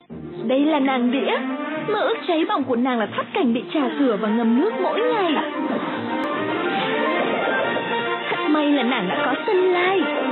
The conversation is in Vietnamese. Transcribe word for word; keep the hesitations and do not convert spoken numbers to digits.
Đây là nàng đĩa. Mơ ước cháy bỏng của nàng là thoát cảnh bị trà rửa và ngâm nước mỗi ngày. Thật may là nàng đã có Xuân Lai.